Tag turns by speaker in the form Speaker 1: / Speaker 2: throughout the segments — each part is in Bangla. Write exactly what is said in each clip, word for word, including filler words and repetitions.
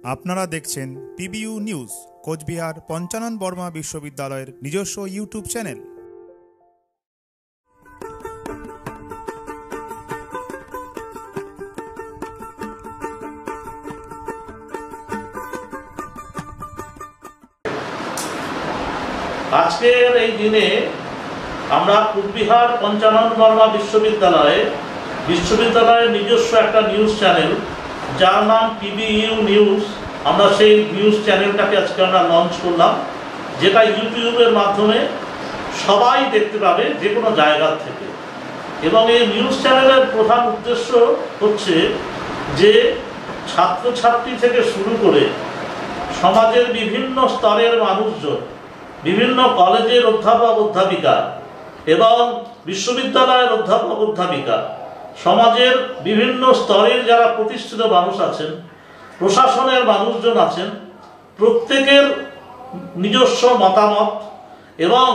Speaker 1: আপনারা দেখছেন পিবিইউ নিউজ, কোচবিহার পঞ্চানন বর্মা বিশ্ববিদ্যালয়ের নিজস্ব ইউটিউব চ্যানেল।
Speaker 2: আজকের এই দিনে আমরা কোচবিহার পঞ্চানন বর্মা বিশ্ববিদ্যালয়ে বিশ্ববিদ্যালয়ের নিজস্ব একটা নিউজ চ্যানেল, যার নাম পিবিইউ নিউজ, আমরা সেই নিউজ চ্যানেলটাকে আজকে আমরা লঞ্চ করলাম, যেটা ইউটিউবের মাধ্যমে সবাই দেখতে পাবে যে কোনো জায়গা থেকে। এবং এই নিউজ চ্যানেলের প্রধান উদ্দেশ্য হচ্ছে যে ছাত্রছাত্রী থেকে শুরু করে সমাজের বিভিন্ন স্তরের মানুষজন, বিভিন্ন কলেজের অধ্যাপক অধ্যাপিকা এবং বিশ্ববিদ্যালয়ের অধ্যাপক অধ্যাপিকা, সমাজের বিভিন্ন স্তরের যারা প্রতিষ্ঠিত মানুষ আছেন, প্রশাসনের মানুষজন আছেন, প্রত্যেকের নিজস্ব মতামত এবং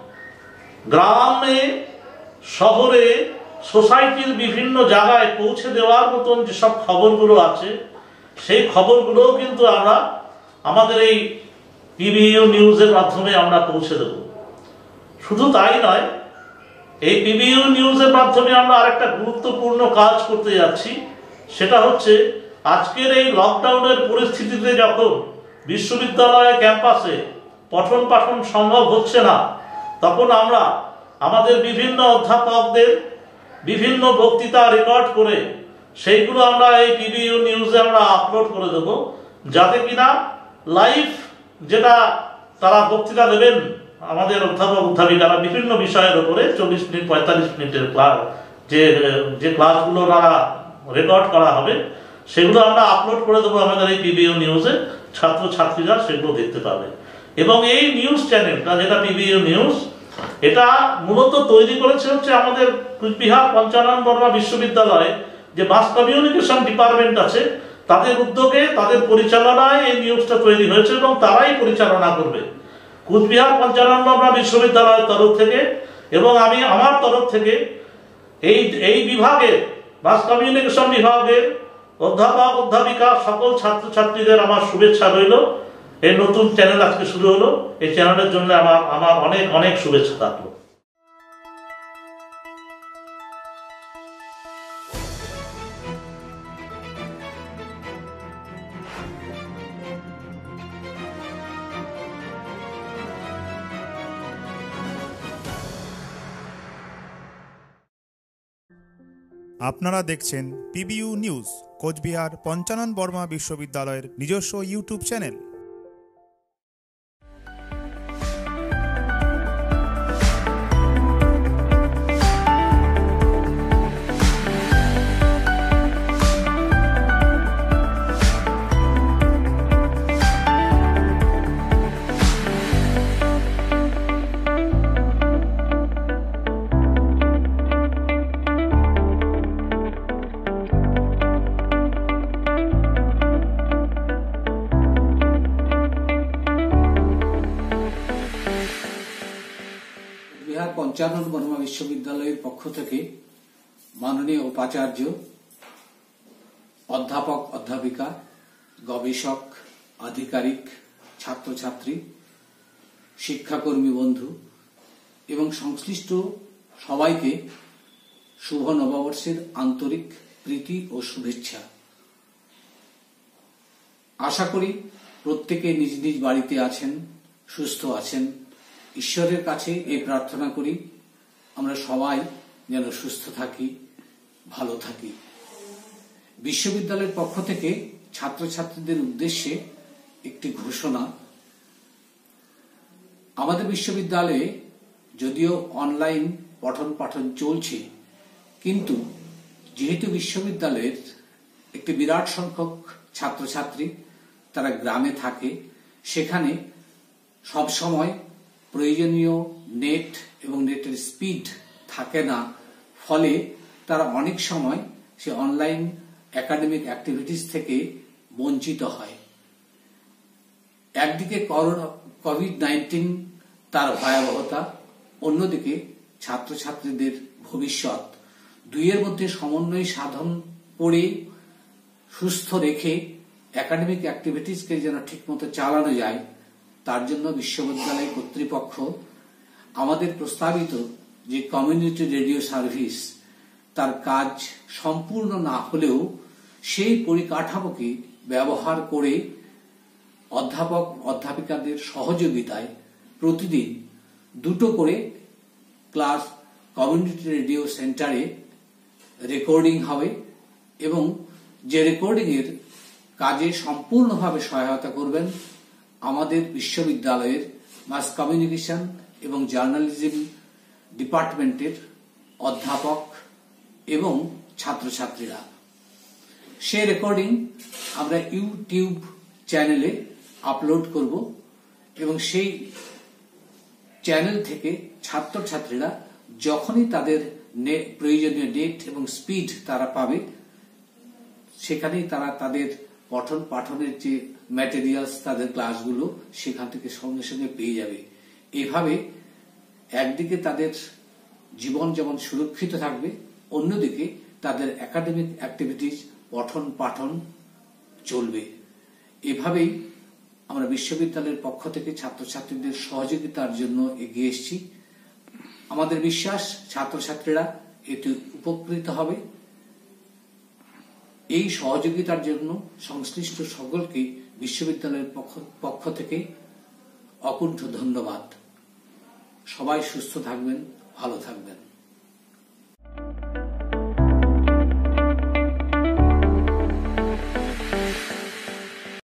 Speaker 2: গ্রামে শহরে সোসাইটির বিভিন্ন জায়গায় পৌঁছে দেওয়ার মতন যেসব খবরগুলো আছে, সেই খবরগুলোও কিন্তু আমরা আমাদের এই পিবিইউ নিউজের মাধ্যমে আমরা পৌঁছে দেব। শুধু তাই নয়, এই পিবিইউ নিউজের মাধ্যমে আমরা আরেকটা গুরুত্বপূর্ণ কাজ করতে যাচ্ছি। সেটা হচ্ছে আজকের এই লকডাউনের পরিস্থিতিতে যখন বিশ্ববিদ্যালয় ক্যাম্পাসে পঠন পাঠন সম্ভব হচ্ছে না, তখন আমরা আমাদের বিভিন্ন অধ্যাপকদের বিভিন্ন বক্তৃতা রেকর্ড করে সেইগুলো আমরা এই পিবিইউ নিউজে আমরা আপলোড করে দেব, যাতে কিনা লাইভ যেটা তারা বক্তৃতা দেবেন আমাদের অধ্যাপক অধ্যাপিকারা বিভিন্ন বিষয়ের উপরে চল্লিশ মিনিট পঁয়তাল্লিশ মিনিটের ক্লাস, যে যে ক্লাসগুলো তারা রেকর্ড করা হবে সেগুলো আমরা আপলোড করে দেবো আমাদের এই পিবিইউ নিউজে। ছাত্রছাত্রীরা সেগুলো দেখতে পাবে। এবং এই নিউজ চ্যানেলটা যেটা পিবিইউ নিউজ, এটা মূলত তৈরি করেছে হচ্ছে আমাদের কোচবিহার পঞ্চানন বর্মা বিশ্ববিদ্যালয়ে যে মাস কমিউনিকেশন ডিপার্টমেন্ট আছে, তাদের উদ্যোগে, তাদের পরিচালনায় এই নিউজটা তৈরি হয়েছে এবং তারাই পরিচালনা করবে কোচবিহার পঞ্চানন বর্মা বিশ্ববিদ্যালয়ের তরফ থেকে। এবং আমি আমার তরফ থেকে এই এই বিভাগের মাস কমিউনিকেশন বিভাগের অধ্যাপক অধ্যাপিকা সকল ছাত্রছাত্রীদের আমার শুভেচ্ছা রইল। এই নতুন চ্যানেল আজকে শুরু হলো, এই চ্যানেলের জন্য আমার আমার অনেক অনেক শুভেচ্ছা থাকলো।
Speaker 1: আপনারা দেখছেন পিবিইউ নিউজ, কোচবিহার পঞ্চানন বর্মা বিশ্ববিদ্যালয়ের নিজস্ব ইউটিউব চ্যানেল।
Speaker 3: পঞ্চানন বর্মা বিশ্ববিদ্যালয়ের পক্ষ থেকে মাননীয় উপাচার্য, অধ্যাপক অধ্যাপিকা, গবেষক, আধিকারিক, ছাত্রছাত্রী, শিক্ষাকর্মী বন্ধু এবং সংশ্লিষ্ট সবাইকে শুভ নববর্ষের আন্তরিক প্রীতি ও শুভেচ্ছা। আশা করি প্রত্যেকে নিজ নিজ বাড়িতে আছেন, সুস্থ আছেন। ঈশ্বরের কাছে এই প্রার্থনা করি আমরা সবাই যেন সুস্থ থাকি, ভালো থাকি। বিশ্ববিদ্যালয়ের পক্ষ থেকে ছাত্রছাত্রীদের উদ্দেশ্যে একটি ঘোষণা। আমাদের বিশ্ববিদ্যালয়ে যদিও অনলাইন পঠন পাঠন চলছে, কিন্তু যেহেতু বিশ্ববিদ্যালয়ের একটি বিরাট সংখ্যক ছাত্রছাত্রী তারা গ্রামে থাকে, সেখানে সব সময় প্রয়োজনীয় নেট এবং নেটের স্পিড থাকে না, ফলে তারা অনেক সময় সে অনলাইন একাডেমিক অ্যাক্টিভিটিস থেকে বঞ্চিত হয়। একদিকে করোনা কোভিড নাইন্টিন তার ভয়াবহতা, অন্যদিকে ছাত্রছাত্রীদের ভবিষ্যৎ, দুইয়ের মধ্যে সমন্বয় সাধন করে সুস্থ রেখে একাডেমিক অ্যাক্টিভিটিসকে যেন ঠিকমতো চালানো যায়, তার জন্য বিশ্ববিদ্যালয় কর্তৃপক্ষ আমাদের প্রস্তাবিত যে কমিউনিটি রেডিও সার্ভিস, তার কাজ সম্পূর্ণ না হলেও সেই পরিকাঠামোকে ব্যবহার করে অধ্যাপক অধ্যাপিকাদের সহযোগিতায় প্রতিদিন দুটো করে ক্লাস কমিউনিটি রেডিও সেন্টারে রেকর্ডিং হবে এবং যে রেকর্ডিং এর কাজে সম্পূর্ণভাবে সহায়তা করবেন আমাদের বিশ্ববিদ্যালয়ের মাস কমিউনিকেশন এবং জার্নালিজম ডিপার্টমেন্টের অধ্যাপক এবং ছাত্রছাত্রীরা। সে রেকর্ডিং আমরা ইউটিউব চ্যানেলে আপলোড করব এবং সেই চ্যানেল থেকে ছাত্রছাত্রীরা যখনই তাদের প্রয়োজনীয় নেট এবং স্পিড তারা পাবে, সেখানেই তারা তাদের পঠন পাঠনের যে ম্যাটেরিয়ালস, তাদের ক্লাসগুলো সেখান থেকে সঙ্গে সঙ্গে পেয়ে যাবে। এভাবে একদিকে তাদের জীবন যেমন সুরক্ষিত থাকবে, অন্যদিকে তাদের একাডেমিক অ্যাক্টিভিটিস পঠন পাঠন চলবে। এভাবেই আমরা বিশ্ববিদ্যালয়ের পক্ষ থেকে ছাত্রছাত্রীদের সহযোগিতার জন্য এগিয়ে এসেছি। আমাদের বিশ্বাস ছাত্রছাত্রীরা এতে উপকৃত হবে। এই সহযোগিতার জন্য সংশ্লিষ্ট সকলকে বিশ্ববিদ্যালয়ের পক্ষ থেকে অকুণ্ঠ ধন্যবাদ। সবাই সুস্থ থাকবেন, ভালো থাকবেন।